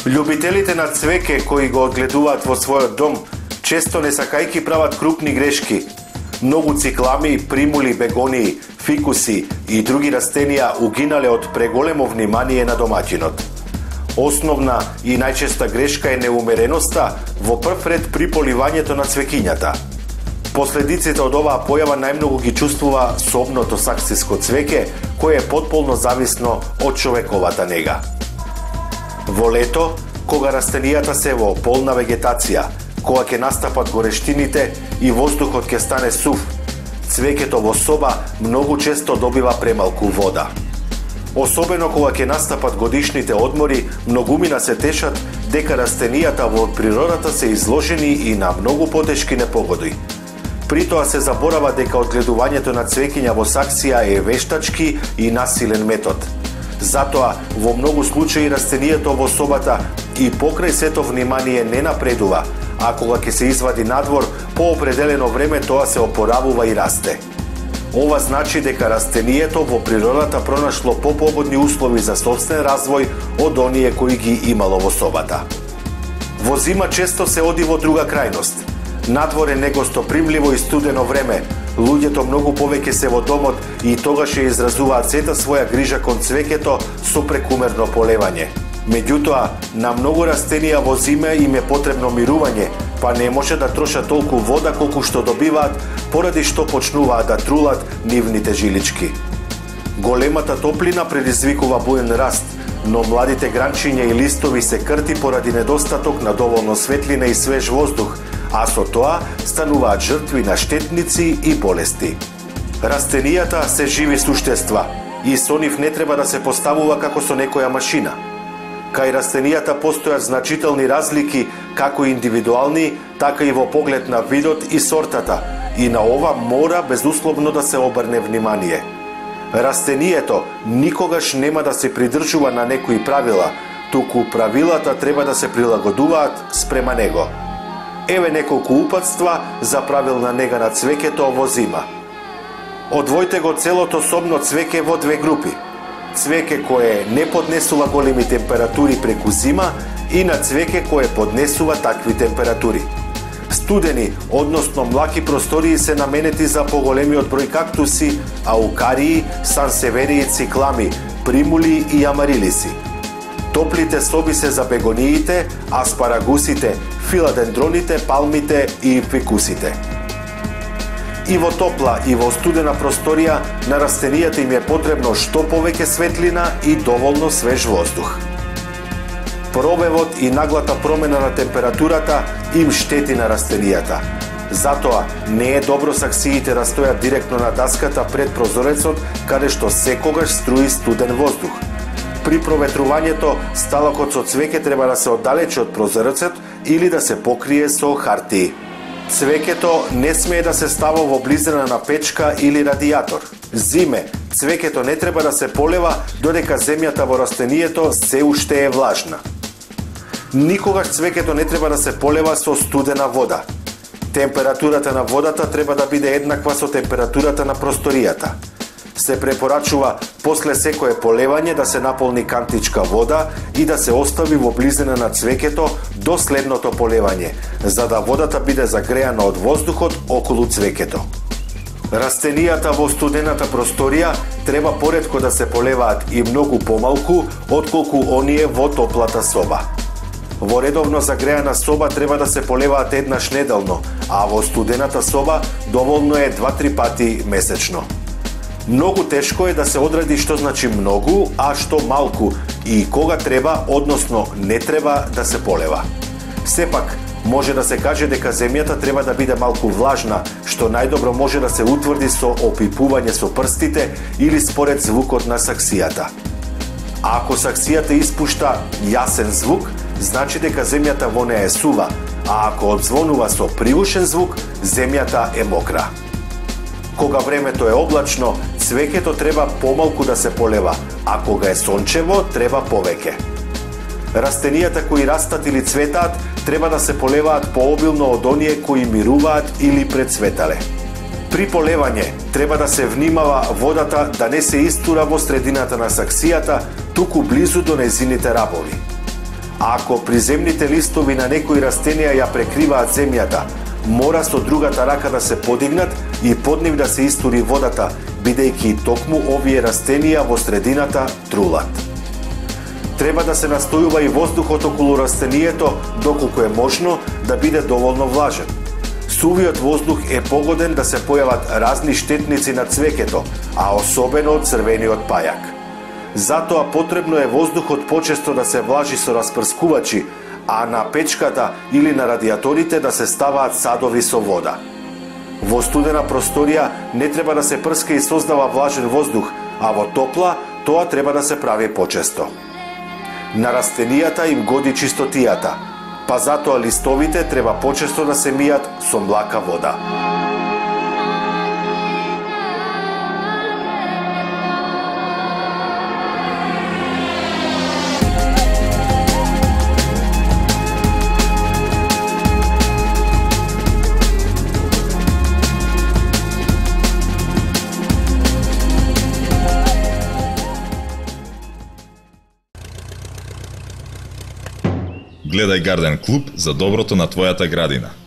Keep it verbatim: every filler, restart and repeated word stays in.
Љубителите на цвеќе кои го одгледуваат во својот дом, често не сакајки прават крупни грешки. Многу циклами, примули, бегонии, фикуси и други растенија угинале од преголемо внимание на домаќинот. Основна и најчеста грешка е неумереноста во прв ред при поливањето на цвеќињата. Последиците од оваа појава најмногу ги чувствува собното саксиско цвеќе, кое е потполно зависно од човековата нега. Во лето, кога растенијата се во полна вегетација, кога ќе настапат горештините и воздухот ќе стане сув, цвеќето во соба многу често добива премалку вода. Особено кога ќе настапат годишните одмори, многумина се тешат дека растенијата во природата се изложени и на многу потешки непогоди. При тоа се заборава дека одгледувањето на цвеќиња во саксија е вештачки и насилен метод. Затоа, во многу случаи растенијето во собата и покрај сето внимание не напредува, а кога ќе се извади надвор, по определено време тоа се опоравува и расте. Ова значи дека растенијето во природата пронашло попогодни услови за собствен развој од оние кои ги имало во собата. Во зима често се оди во друга крајност. Надвор е негостопримливо и студено време, луѓето многу повеќе се во домот и тогаш ја изразуваат сета своја грижа кон цвеќето со прекумерно полевање. Меѓутоа, на многу растенија во зиме им е потребно мирување, па не може да трошат толку вода колку што добиваат, поради што почнуваат да трулат нивните жилички. Големата топлина предизвикува буен раст, но младите гранчиња и листови се крти поради недостаток на доволно светлина и свеж воздух, а со тоа стануваат жртви на штетници и болести. Растенијата се живи суштества и со нив не треба да се поставува како со некоја машина. Кај растенијата постојат значителни разлики, како индивидуални, така и во поглед на видот и сортата, и на ова мора безусловно да се обрне внимание. Растенијето никогаш нема да се придржува на некои правила, туку правилата треба да се прилагодуваат спрема него. Еве неколку упатства за правилна нега на цвеќето во зима. Одвојте го целото собно цвеќе во две групи. Цвеќе кое не поднесува големи температури преку зима и на цвеќе кое поднесува такви температури. Студени, односно млаки простории се наменети за поголемиот број кактуси, аукарии, сансеверии, циклами, примули и амарилиси. Топлите соби се за бегониите, аспарагусите, филадендроните, палмите и фикусите. И во топла и во студена просторија на растенијата им е потребно што повеќе светлина и доволно свеж воздух. Пробевот и наглата промена на температурата им штети на растенијата. Затоа не е добро саксиите да стојат директно на даската пред прозорецот, каде што секогаш струи студен воздух. При проветрувањето сталокот со цвеќе треба да се оддалечи од прозорецот или да се покрие со хартии. Цвеќето не смее да се става во близина на печка или радијатор. Зиме, цвеќето не треба да се полева додека земјата во растенијето се уште е влажна. Никогаш цвеќето не треба да се полева со студена вода. Температурата на водата треба да биде еднаква со температурата на просторијата. Се препорачува после секое полевање да се наполни кантичка вода и да се остави во близина на цвеќето до следното полевање, за да водата биде загреана од воздухот околу цвеќето. Растенијата во студената просторија треба поретко да се полеваат и многу помалку отколку оние во топлата соба. Во редовно загреана соба треба да се полеваат еднаш неделно, а во студената соба доволно е два-три пати месечно. Многу тешко е да се одреди што значи многу, а што малку и кога треба, односно не треба да се полева. Сепак, може да се каже дека земјата треба да биде малку влажна, што најдобро може да се утврди со опипување со прстите или според звукот на саксијата. А ако саксијата испушта јасен звук, значи дека земјата во неа е сува, а ако одзвонува со приглушен звук, земјата е мокра. Кога времето е облачно, цвеќето треба помалку да се полева, а кога е сончево, треба повеќе. Растенијата кои растат или цветаат треба да се полеваат пообилно од оние кои мируваат или прецветале. При полевање треба да се внимава водата да не се истура во средината на саксијата, туку близу до нејзините рабови. А ако приземните листови на некои растенија ја прекриваат земјата, мора со другата рака да се подигнат и под нив да се истури водата, бидејќи токму овие растенија во средината трулат. Треба да се настојува и воздухот околу растението, доколку е можно, да биде доволно влажен. Сувиот воздух е погоден да се појават разни штетници на цвеќето, а особено црвениот пајак. Затоа потребно е воздухот почесто да се влажи со распрскувачи, а на печката или на радиаторите да се ставаат садови со вода. Во студена просторија не треба да се прска и создава влажен воздух, а во топла тоа треба да се прави почесто. На растенијата им годи чистотијата, па затоа листовите треба почесто да се мијат со млака вода. Гледај Гарден Клуб за доброто на твојата градина.